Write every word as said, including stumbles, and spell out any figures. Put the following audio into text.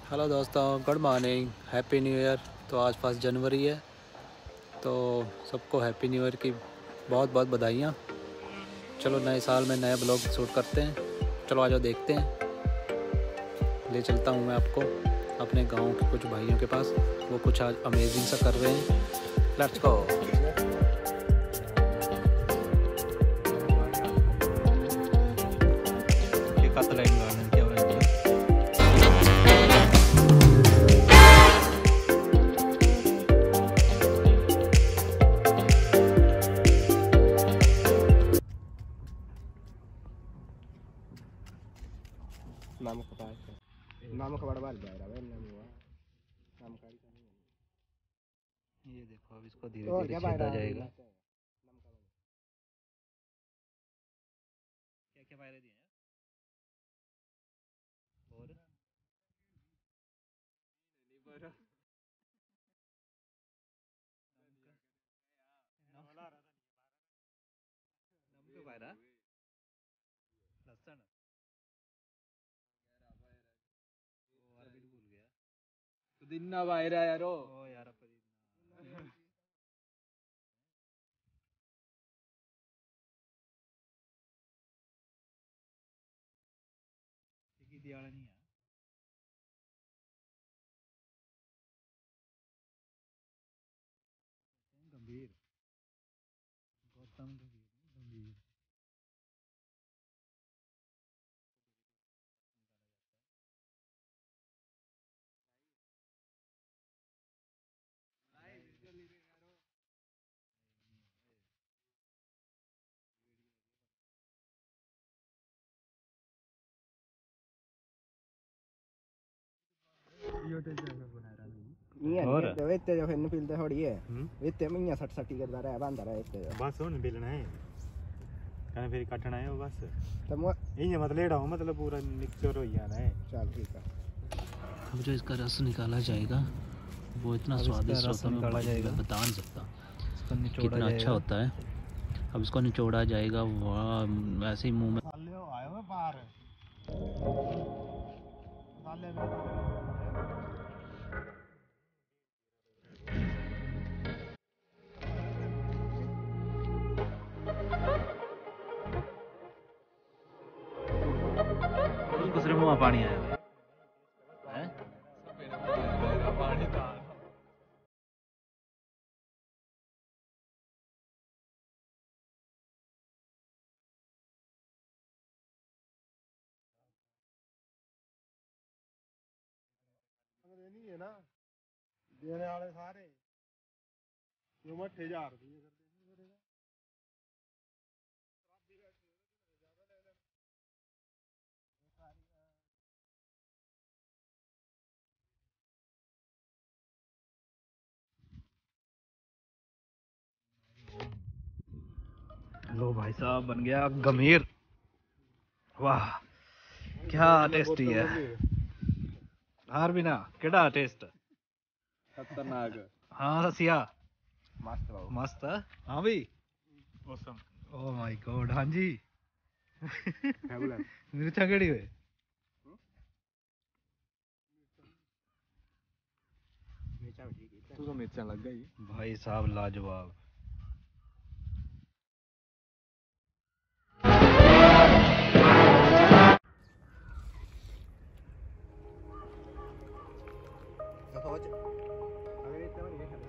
Hello दोस्तों, good morning, happy new year. तो आज फर्स्ट जनवरी है, तो सबको हैप्पी न्यू ईयर की बहुत बहुत बधाइयाँ। चलो नए साल में नए ब्लॉग शूट करते हैं। चलो आ जाओ, देखते हैं। ले चलता हूँ मैं आपको अपने गांव के कुछ भाइयों के पास। वो कुछ आज अमेजिंग सा कर रहे हैं। Let's go. नाम का पास है नाम का बड़ा बाल जा रहा है नाम हुआ नाम का ये देखो, अब इसको धीरे धीरे छेदा जाएगा। क्या क्या फायदे दिए हैं और लसन भूल गया पुदीना वायरा यारो ओ यार दियाला नहीं है। गंभीर गौतम गंभीर गंभीर और वेते जो फिर पिलते थोड़ी है वेते मियां सट सटी करदा रहा बांधा रहा वेते बस हुन बिलना है कने फिर काटना है वो बस तो मो इने मतलब लेड़ा हो मतलब पूरा मिक्सचर हो जाना है। चल ठीक है। अब जो इसका रस निकाला जाएगा वो इतना स्वादिष्ट होता है, निकाला जाएगा बता नहीं सकता कितना अच्छा होता है। अब इसको निचोड़ा जाएगा। वाह, ऐसे ही मुंह में आए हुए बाहर साले दूसरे मुंह में पानी आया है। नहीं है ना देने वाले सारे जो मट्ठे जा रहे हैं लो भाई साहब, बन गया गंभीर। वाह क्या टेस्टी है। हार बिना केड़ा टेस्ट खतरनाक हाँ ससिया मस्त बाबू मस्त है। हाँ भाई मौसम ओ माय गॉड। हाँ जी फेबुलस मिर्चा केड़ी हुए तू तो मिर्चा लग गई भाई साहब, लाजवाब। तो सोच अगर इतना नहीं है